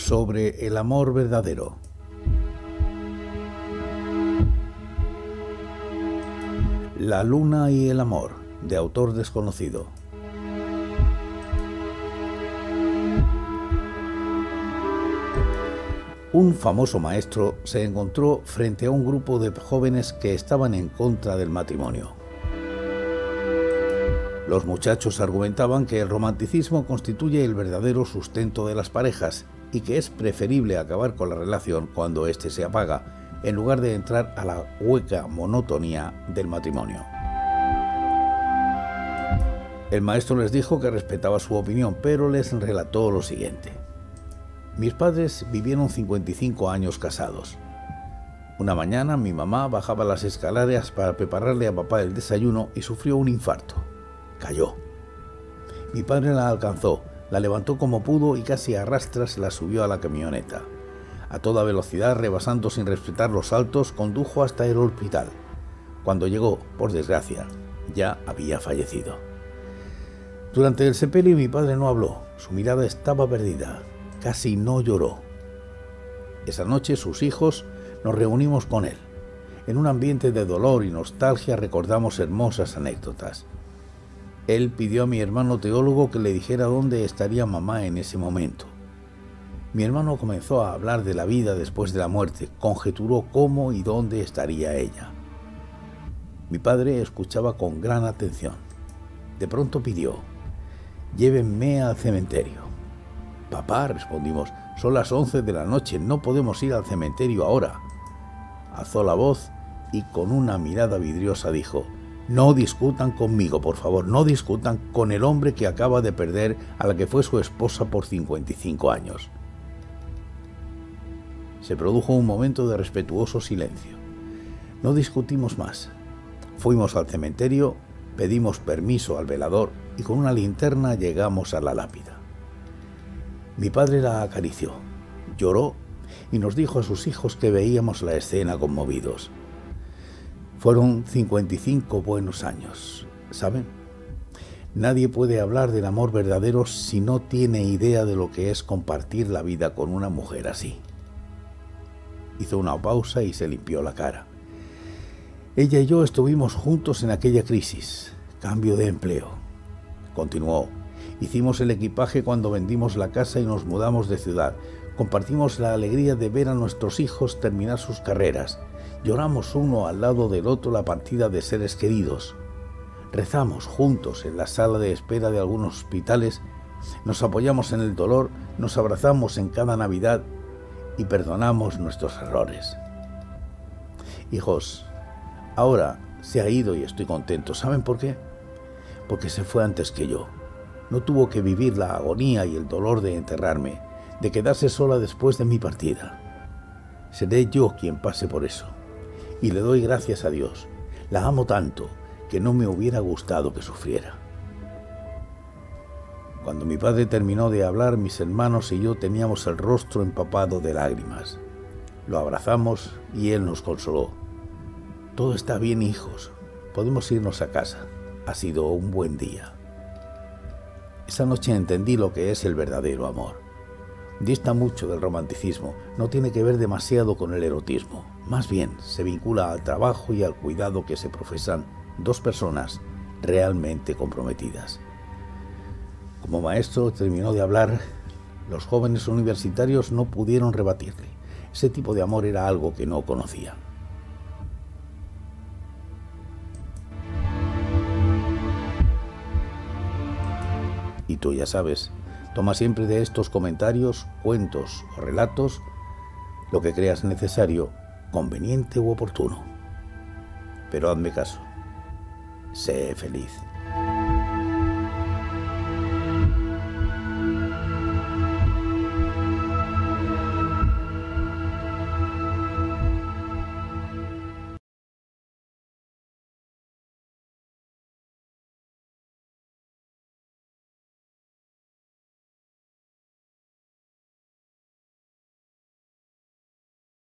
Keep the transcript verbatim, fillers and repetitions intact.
sobre el amor verdadero. La luna y el amor, de autor desconocido. Un famoso maestro se encontró frente a un grupo de jóvenes que estaban en contra del matrimonio. Los muchachos argumentaban que el romanticismo constituye el verdadero sustento de las parejas y que es preferible acabar con la relación cuando éste se apaga, en lugar de entrar a la hueca monotonía del matrimonio. El maestro les dijo que respetaba su opinión, pero les relató lo siguiente. Mis padres vivieron cincuenta y cinco años casados. Una mañana mi mamá bajaba las escaleras para prepararle a papá el desayuno y sufrió un infarto. Cayó. Mi padre la alcanzó, la levantó como pudo y casi a rastras la subió a la camioneta. A toda velocidad, rebasando sin respetar los saltos, condujo hasta el hospital. Cuando llegó, por desgracia, ya había fallecido. Durante el sepelio mi padre no habló, su mirada estaba perdida, casi no lloró. Esa noche sus hijos nos reunimos con él. En un ambiente de dolor y nostalgia recordamos hermosas anécdotas. Él pidió a mi hermano teólogo que le dijera dónde estaría mamá en ese momento. Mi hermano comenzó a hablar de la vida después de la muerte, conjeturó cómo y dónde estaría ella. Mi padre escuchaba con gran atención. De pronto pidió, llévenme al cementerio. Papá, respondimos, son las once de la noche, no podemos ir al cementerio ahora. Alzó la voz y con una mirada vidriosa dijo, no discutan conmigo, por favor, no discutan con el hombre que acaba de perder a la que fue su esposa por cincuenta y cinco años. Se produjo un momento de respetuoso silencio. No discutimos más. Fuimos al cementerio, pedimos permiso al velador y con una linterna llegamos a la lápida. Mi padre la acarició, lloró y nos dijo a sus hijos que veíamos la escena conmovidos. Fueron cincuenta y cinco buenos años, ¿saben? Nadie puede hablar del amor verdadero si no tiene idea de lo que es compartir la vida con una mujer así. Hizo una pausa y se limpió la cara. Ella y yo estuvimos juntos en aquella crisis, cambio de empleo. Continuó, hicimos el equipaje cuando vendimos la casa y nos mudamos de ciudad. Compartimos la alegría de ver a nuestros hijos terminar sus carreras. Lloramos uno al lado del otro la partida de seres queridos. Rezamos juntos en la sala de espera de algunos hospitales, nos apoyamos en el dolor, nos abrazamos en cada Navidad y perdonamos nuestros errores. Hijos, ahora se ha ido y estoy contento. ¿Saben por qué? Porque se fue antes que yo. No tuvo que vivir la agonía y el dolor de enterrarme, de quedarse sola después de mi partida. Seré yo quien pase por eso. Y le doy gracias a Dios. La amo tanto que no me hubiera gustado que sufriera. Cuando mi padre terminó de hablar, mis hermanos y yo teníamos el rostro empapado de lágrimas. Lo abrazamos y él nos consoló. Todo está bien, hijos. Podemos irnos a casa. Ha sido un buen día. Esa noche entendí lo que es el verdadero amor. Dista mucho del romanticismo, no tiene que ver demasiado con el erotismo. Más bien, se vincula al trabajo y al cuidado que se profesan dos personas realmente comprometidas. Como maestro terminó de hablar, los jóvenes universitarios no pudieron rebatirle. Ese tipo de amor era algo que no conocían. Y tú ya sabes, toma siempre de estos comentarios, cuentos o relatos lo que creas necesario, conveniente u oportuno. Pero hazme caso. Sé feliz.